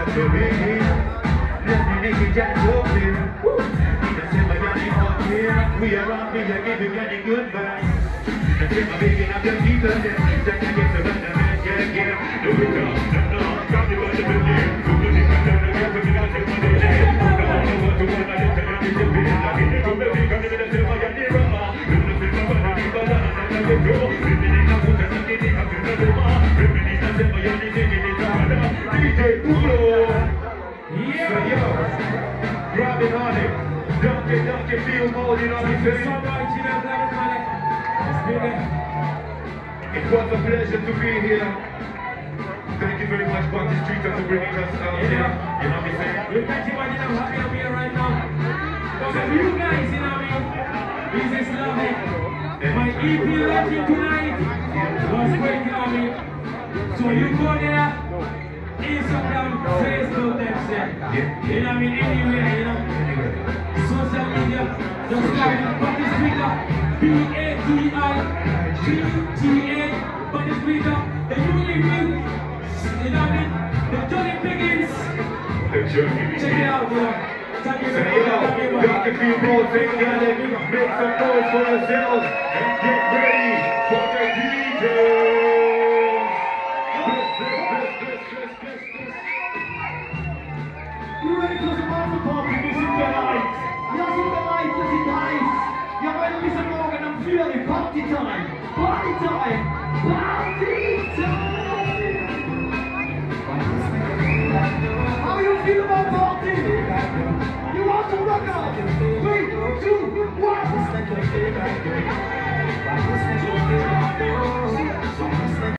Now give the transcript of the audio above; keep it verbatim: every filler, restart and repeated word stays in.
not so big. Let me make it just open. That's my body up here. We are on me, I give you any good vibes. That's my baby, I'm your people. That I get to run the man, yeah, yeah. No, no, no, no, come to the building. Who will you come down again when you got to put it in? No, no, no, no, no, no, I don't know if it's a bit. I get it from the big, I'm gonna say my yard, you're wrong. No, no, no, no, no, no, no, no, no, no, no. Living in a book, and I'm getting up in the room. Living in a say my yard, you're taking it down. D J Pulo. So yo, grabbing on it. Don't get, don't get feel more, you know what I'm saying? It was a pleasure to be here. Thank you very much, Party Street, for bringing us out here. You know what I'm saying? You can't imagine how happy I'm here right now. Because of you guys, you know what I mean? This is lovely. My E P launching tonight was great, you know what I mean? So you go there, Instagram, Facebook, that's it. You know what I mean? Anywhere, you know? Social media, just like Party Speaker, B A T I G T A, Party Speaker, the Uni Wing, you know what I mean? The Johnny Piggins. Check it out, bro. Thank you So very yo, much. don't get feel more, take it, make some noise for yourselves, and get ready for the D J. You ready for some after party music tonight? Ja, so bereit, wir sind heiß. Ja, weil wir sind morgen am vier Party time. Party time. Party time. How you feel about party? You want to rock out? Three, two, one.